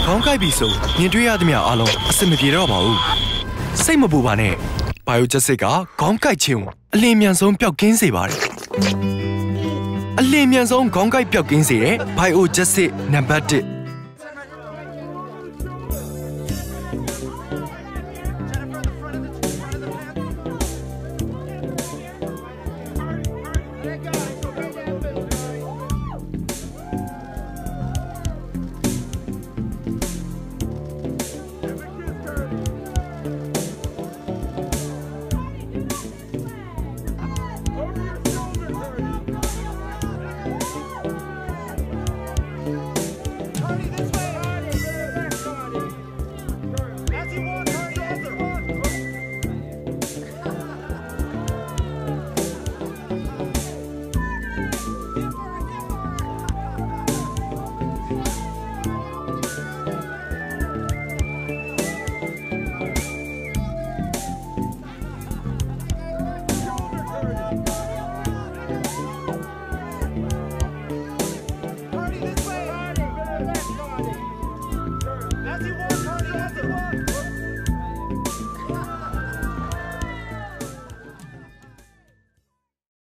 ခေါင်းကိုက်ပြီဆိုမြင်တွေ့ရသမျှအားလုံးအဆင်မပြေတော့ပါဘူးစိတ်မပူပါနဲ့ Biogesic ကခေါင်းကိုက်ခြင်းအလင်းမြန်ဆုံးပျောက်ကင်းစေပါတယ်အလင်းမြန်ဆုံးခေါင်းကိုက်ပျောက်ကင်းစေတဲ့ Biogesic နံပါတ်1